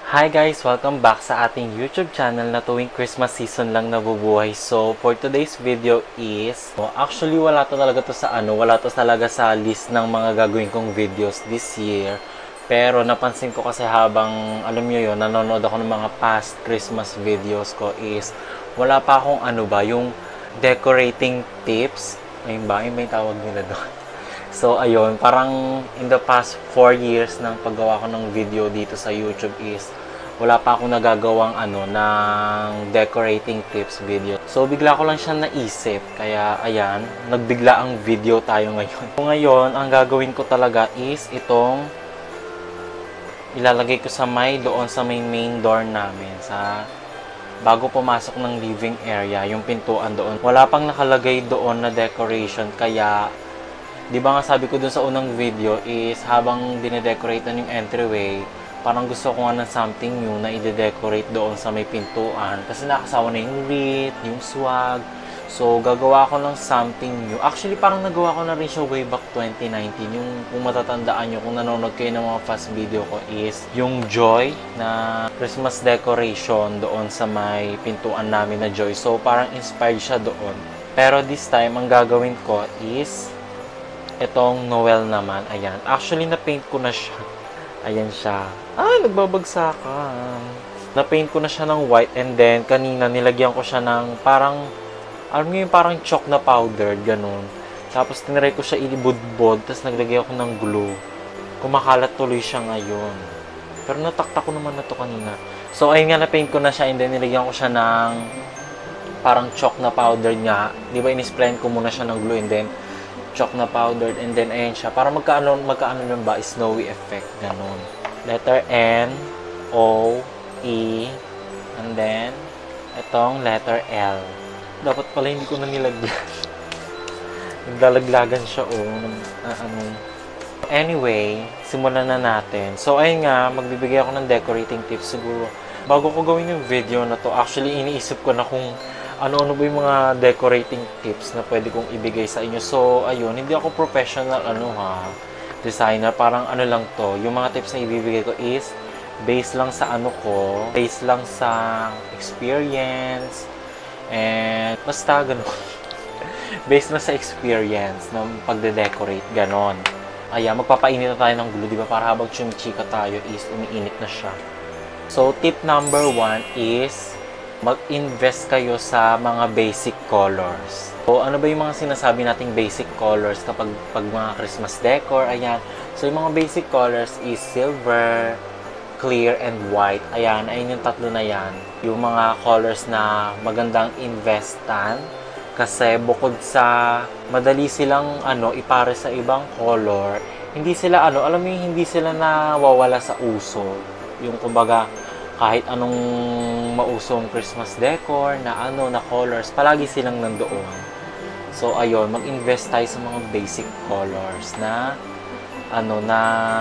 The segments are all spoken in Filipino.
Hi guys! Welcome back sa ating YouTube channel na tuwing Christmas season lang nabubuhay. So, for today's video is, actually wala to talaga to sa wala to talaga sa list ng mga gagawin kong videos this year. Pero napansin ko kasi habang, alam nyo yun, nanonood ako ng mga past Christmas videos ko is, wala pa akong yung decorating tips. Ayun ba? Ayun ba yung tawag nila doon? So, ayun, parang in the past 4 years ng paggawa ko ng video dito sa YouTube is wala pa akong nagagawang ng decorating tips video. So, bigla ko lang siya naisip. Kaya, ayan, nagbigla ang video tayo ngayon. So, ngayon, ang gagawin ko talaga is itong ilalagay ko sa doon sa main door namin. Bago pumasok ng living area, yung pintuan doon. Wala pang nakalagay doon na decoration, kaya di ba nga sabi ko dun sa unang video is habang dinedecorate na yung entryway, parang gusto ko nga ng something new na i-decorate doon sa may pintuan. Kasi nakasawa na yung wreath, yung swag. So, gagawa ko ng something new. Actually, parang nagawa ko na rin siya way back 2019. Yung kung matatandaan nyo, kung nanonood kayo ng mga past video ko is yung Joy na Christmas decoration doon sa may pintuan namin na Joy. So, parang inspired siya doon. Pero this time, ang gagawin ko is itong Noel naman, ayan. Actually, na-paint ko na siya. Ayan siya. Ay, nagbabagsakan. Na-paint ko na siya ng white and then, kanina, nilagyan ko siya ng parang, alam niyo yung parang chalk na powder, ganun. Tapos, tinry ko siya ilibudbod, tapos naglagay ako ng glue. Kumakalat tuloy siya ngayon. Pero natakta ko naman na to kanina. So, ayun nga, na-paint ko na siya and then, nilagyan ko siya ng parang chalk na powder nga. Di ba, in-sprayan ko muna siya ng glue and then, chalk na powdered and then ayan siya para magkaano lang ba, snowy effect, ganun. Letter N, O, E, and then itong letter L. Dapat pala hindi ko na nilagyan. Naglalaglagan siya Anyway, simulan na natin. So ayun nga, magbibigay ako ng decorating tips siguro. Bago ko gawin yung video na to, actually iniisip ko na kung ano ba yung mga decorating tips na pwede kong ibigay sa inyo. So, ayun, hindi ako professional, designer. Parang lang to. Yung mga tips na ibibigay ko is based lang sa based lang sa experience, and basta ganun. Based lang sa experience ng pagde-decorate, ganon. Ayan, magpapainit na tayo ng glue, di ba? Para habang chumichika tayo is umiinit na siya. So, tip number 1 is mag-invest kayo sa mga basic colors. So, ano ba yung mga sinasabi nating basic colors kapag mga Christmas decor? Ayan. So, yung mga basic colors is silver, clear, and white. Ayan, ayun yung tatlo na yan. Yung mga colors na magandang investan. Kasi bukod sa madali silang ipare sa ibang color, hindi sila alam mo yung hindi sila nawawala sa uso. Yung kumbaga, kahit anong mausong Christmas decor na na colors, palagi silang nandoon. So ayun, mag-invest tayo sa mga basic colors na na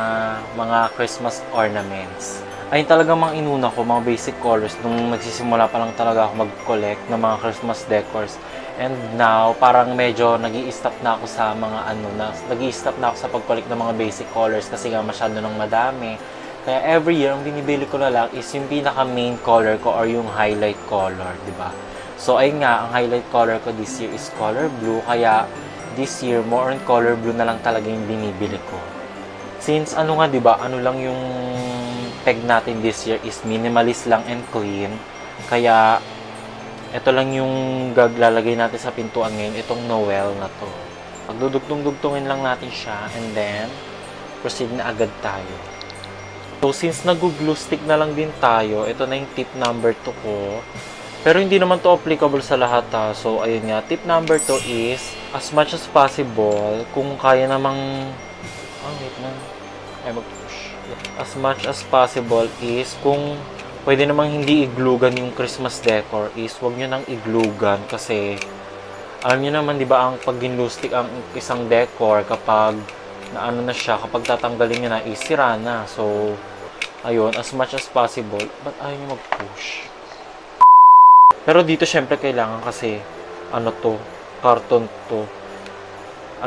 mga Christmas ornaments. Ayun talaga mga inuna ko, mga basic colors nung nagsisimula pa lang talaga ako mag-collect ng mga Christmas decors. And now, parang medyo nag-i-stop na ako sa mga nag-i-stop na ako sa pag-collect ng mga basic colors kasi nga masyado nang madami. Kaya every year, ang binibili ko na lang is yung pinaka-main color ko or yung highlight color, di ba? So, ayun nga, ang highlight color ko this year is color blue. Kaya, this year, more on color blue na lang talaga yung binibili ko. Since, di ba, lang yung peg natin this year is minimalist lang and clean. Kaya, ito lang yung lalagay natin sa pintuan ngayon, itong Noel na to. Pagdudugtong-dugtungin lang natin siya and then, proceed na agad tayo. So, since nag-glue stick na lang din tayo, ito na yung tip number 2 ko. Pero hindi naman to applicable sa lahat ha. So, ayun nga. Tip number 2 is, as much as possible, kung kaya namang... wait na. Ay, mag-push. As much as possible is, kung pwede namang hindi iglugan yung Christmas decor, is wag nyo nang iglugan kasi alam nyo naman, di ba, ang pag-glue stick ang isang decor kapag na siya, kapag tatanggalin nyo na, is sira na. So, ayun, as much as possible, but ayaw nyo mag-push. Pero dito, syempre, kailangan kasi, to, karton to.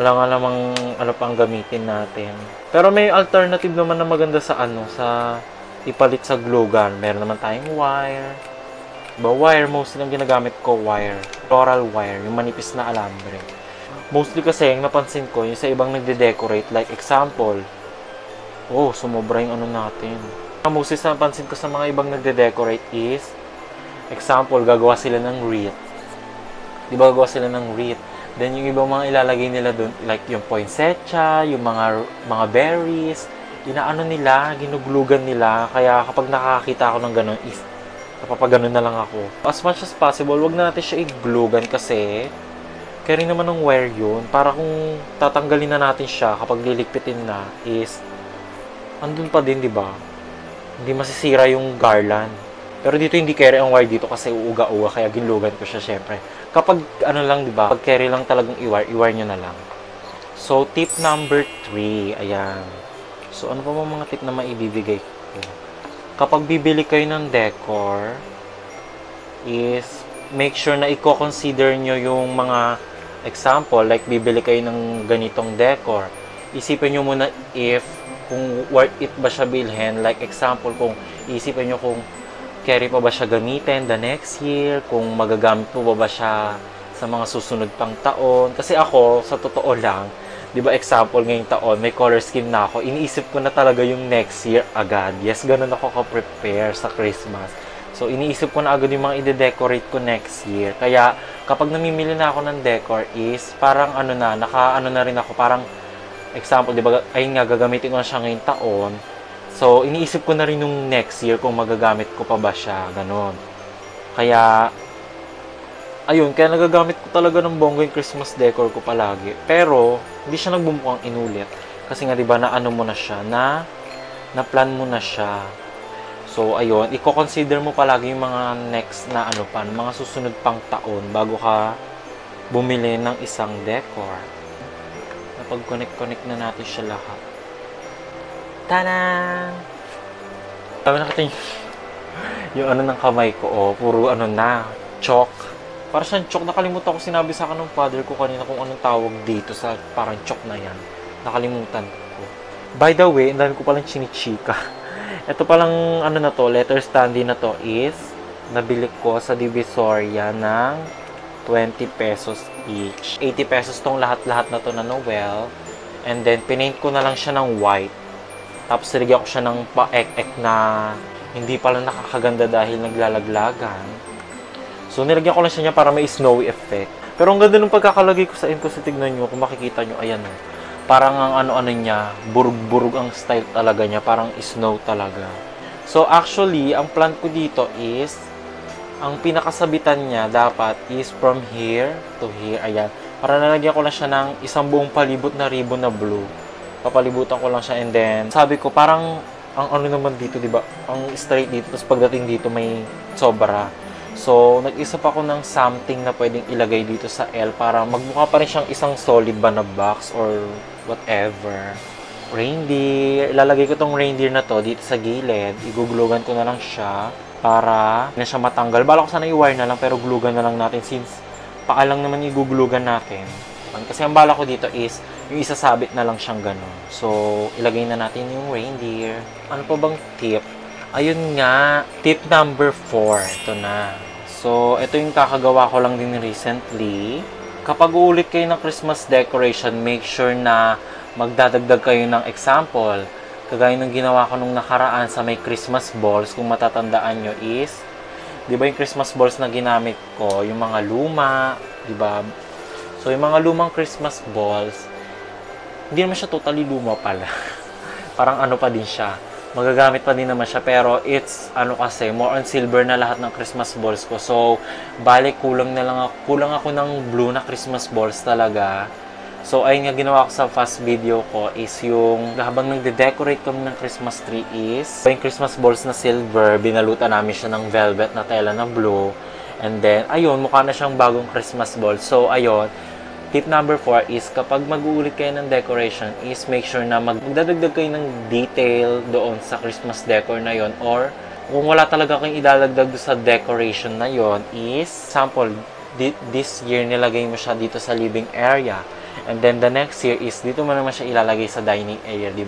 Alang-alamang ano pang gamitin natin. Pero may alternative naman na maganda sa sa ipalit sa glue gun. Meron naman tayong wire. Diba, wire, mostly ang ginagamit ko, wire. Floral wire, yung manipis na alambre. Mostly kasi, yung napansin ko, yung sa ibang nagde-decorate, like example, oh, sumobra yung ano natin. Mostly sa napansin ko sa mga ibang nagde-decorate is, example, gagawa sila ng wreath. Diba, gagawa sila ng wreath. Then, yung ibang mga ilalagay nila doon, like yung poinsettia, yung mga berries, inaano nila, ginuglugan nila. Kaya kapag nakakita ako ng ganun, is napapaganon na lang ako. As much as possible, wag na natin siya i-glugan kasi kaya rin naman ng wire yun. Para kung tatanggalin na natin siya kapag lilikpitin na is andun pa din, di ba? Hindi masisira yung garland. Pero dito hindi carry ang wire dito kasi uuga-uga kaya ginlugan ko siya syempre. Kapag ano lang, di ba? Pag carry lang talagang i-wire nyo na lang. So, tip number 3. Ayan. So, ano pa mga tip na maibibigay ko? Kapag bibili kayo ng decor, is make sure na i-consider nyo yung mga example, like bibili kayo ng ganitong decor. Isipin nyo muna if kung worth it ba siya bilhin. Like example, kung isipin nyo kung carry pa ba siya gamitin the next year, kung magagamit po ba siya sa mga susunod pang taon. Kasi ako, sa totoo lang, di ba example ngayong taon, may color scheme na ako, iniisip ko na talaga yung next year agad. Yes, ganun ako ka-prepare sa Christmas. So, iniisip ko na agad yung mga i-decorate ko next year. Kaya, kapag namimili na ako ng decor is, parang ano na, naka-ano na rin ako, parang example, di ba, ayun nga, gagamitin ko na siya ngayong taon. So, iniisip ko na rin yung next year kung magagamit ko pa ba siya, ganun. Kaya, ayun, kaya nagagamit ko talaga ng bongga yung Christmas decor ko palagi. Pero, hindi siya nagbumukhang inulit. Kasi nga, di ba, na-ano mo na siya, na-plan mo na siya. So, ayun, i-consider mo palagi yung mga next na ano pa, mga susunod pang taon bago ka bumili ng isang decor. Napag-connect-connect na natin siya lahat. Tada! Sabi natin yung ano ng kamay ko, oh, puro ano na, chalk. Para siyang chalk, nakalimutan ko, sinabi sa akin ng father ko kanina kung anong tawag dito sa parang chalk na yan. Nakalimutan ko. By the way, ang dami ko palang chinichika. Ito palang ano na to, letter standy na to is nabili ko sa Divisoria ng 20 pesos each. 80 pesos tong lahat-lahat na to na Noel. And then, pinaint ko na lang siya ng white. Tapos, nilagyan ko siya ng pa-ek-ek na hindi pala nakakaganda dahil naglalaglagan. So, nilagyan ko lang siya niya para may snowy effect. Pero ang ganda ng pagkakalagay ko sa end ko, sa tignan nyo, kung makikita nyo, ayan o. Parang ang ano-ano niya, burug-burug ang style talaga niya, parang snow talaga. So, actually, ang plan ko dito is, ang pinakasabitan niya dapat is from here to here, ayan. Para nalagyan ko lang siya ng isang buong palibot na ribbon na blue. Papalibutan ko lang siya and then, sabi ko, parang, ang ano naman dito, diba? Ang straight dito, tapos pagdating dito may sobra. So, nag-isip ako ng something na pwedeng ilagay dito sa L para magmukha pa rin siyang isang solid ba na box or whatever. Reindeer. Ilalagay ko tong reindeer na to dito sa gilid. Iguglugan ko na lang siya para na siya matanggal. Bala ko sana i-wire na lang pero glugan na lang natin since paalang naman iguglugan natin. Kasi ang bala ko dito is yung isasabit na lang siyang ganun. So, ilagay na natin yung reindeer. Ano pa bang tip? Ayun nga, tip number 4. Ito na. So, ito yung kakagawa ko lang din recently. Kapag uulit kayo ng Christmas decoration, make sure na magdadagdag kayo ng example. Kagaya ng ginawa ko nung nakaraan sa may Christmas balls, kung matatandaan nyo is, di ba yung Christmas balls na ginamit ko, yung mga luma, di ba? So, yung mga lumang Christmas balls, hindi naman siya totally luma pala. Parang ano pa din siya. Magagamit pa din naman siya, pero it's, ano kasi, more on silver na lahat ng Christmas balls ko. So, balik, kulang ako ng blue na Christmas balls talaga. So, ayun nga ginawa ko sa first video ko is yung, habang nagde-decorate kami ng Christmas tree is, yung Christmas balls na silver, binalutan namin siya ng velvet na tela na blue. And then, ayun, mukha na siyang bagong Christmas ball. So, ayun, tip number 4 is kapag mag-uulit kayo ng decoration is make sure na magdadagdag kayo ng detail doon sa Christmas decor na yon, or kung wala talaga kayong idadagdag sa decoration na yon is, sample, this year nilagay mo siya dito sa living area and then the next year is dito mo naman siya ilalagay sa dining area, di ba?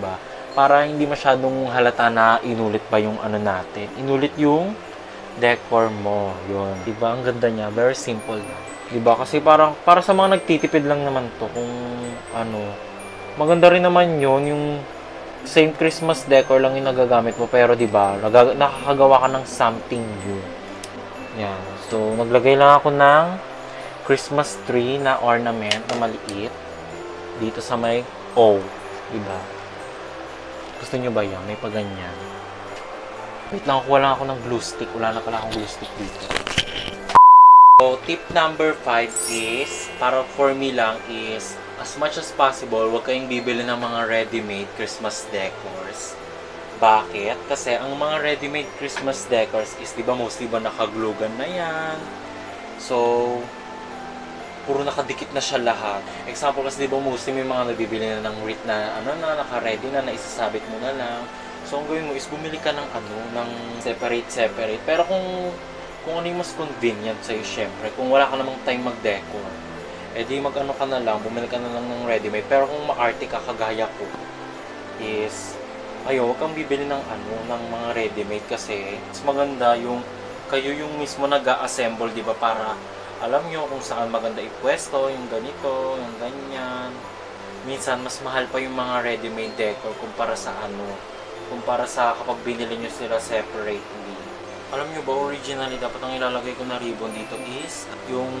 para hindi masyadong halata na inulit pa yung ano natin. Inulit yung decor mo. Yun. Diba? Ang ganda niya. Very simple lang. Diba? Kasi parang, para sa mga nagtitipid lang naman to, kung ano, maganda rin naman yun, yung same Christmas decor lang yung nagagamit mo, pero diba, nakakagawa ka ng something new. Yan. So, naglagay lang ako ng Christmas tree na ornament na maliit dito sa may O. Diba? Gusto nyo ba yan? May paganyan. Wait lang, kuha lang ako ng glue stick. Wala na pala akong glue stick dito. So, tip number 5 is, para for me lang is, as much as possible, huwag kayong bibili ng mga ready-made Christmas decors. Bakit? Kasi ang mga ready-made Christmas decors is, di ba, mostly ba naka-glue gun na yan? So, puro nakadikit na siya lahat. Example kasi, di ba, mostly may mga nabibili na ng wreath na, naka-ready na, isasabit mo na lang. So, ang gawin mo is, bumili ka ng ng separate. Pero kung ano yung mas convenient sa'yo, syempre, kung wala ka namang time mag-decor, edi mag-ano ka na lang, bumili ka na lang ng ready-made. Pero kung ma-arte ka, kagaya ko, is, huwag kang bibili ng ng mga ready-made kasi mas maganda yung kayo yung mismo nag-a-assemble, di ba, para alam nyo kung saan maganda ipwesto, yung ganito, yung ganyan. Minsan, mas mahal pa yung mga ready-made decor kumpara sa kumpara sa kapag binili nyo sila separately. Alam nyo ba, originally, dapat ang ilalagay ko na ribbon dito is yung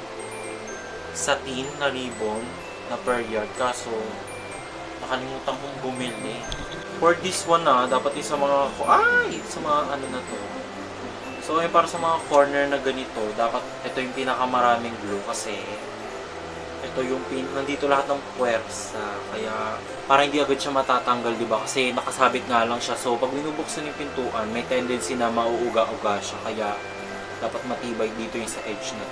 satin na ribbon na per yard. Kaso, nakalimutan kong bumili. For this one dapat yung sa mga, sa mga na to. So, yung para sa mga corner na ganito, dapat ito yung pinakamaraming glue kasi ito yung nandito lahat ng puwersa. Kaya, para hindi agad siya matatanggal, di ba? Kasi nakasabit nga lang siya. So, pag binubuksan yung pintuan, may tendency na mauuga-uga siya. Kaya, dapat matibay dito yung sa edge na.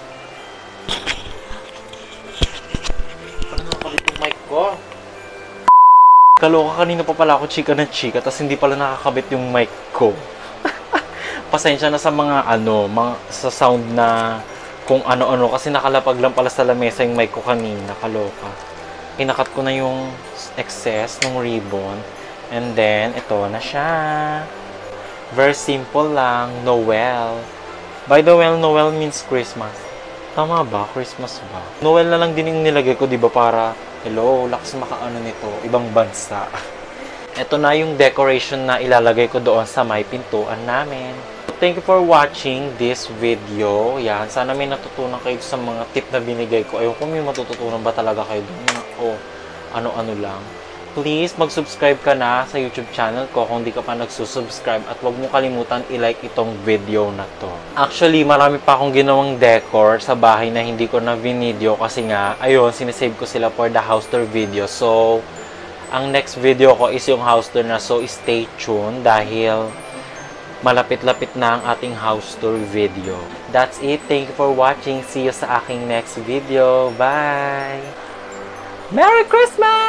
Paano nakakabit yung mic ko? Kaloka, kanina pa pala ako chika ng chika, tapos hindi pala nakakabit yung mic ko. Pasensya na sa mga sa sound na kung ano-ano, kasi nakalapag lang pala sa lamesa yung mic ko kanina. Kaloka. Kinakat ko na yung excess ng ribbon. And then, ito na siya. Very simple lang. Noel. By the way, Noel means Christmas. Tama ba? Christmas ba? Noel na lang din yung nilagay ko, di ba? Para, hello, lakas makaano nito. Ibang bansa. Ito na yung decoration na ilalagay ko doon sa may pintuan namin. Thank you for watching this video. Yan, sana may natutunan kayo sa mga tip na binigay ko. Ayun, kung may matututunan ba talaga kayo doon o ano-ano lang. Please, mag-subscribe ka na sa YouTube channel ko kung di ka pa nagsusubscribe at huwag mo kalimutan i-like itong video na to. Actually, marami pa akong ginawang decor sa bahay na hindi ko na video kasi nga, ayun, sinisave ko sila for the house tour video. So, ang next video ko is yung house tour na. So, stay tuned dahil malapit-lapit na ang ating house tour video. That's it. Thank you for watching. See you sa aking next video. Bye! Merry Christmas!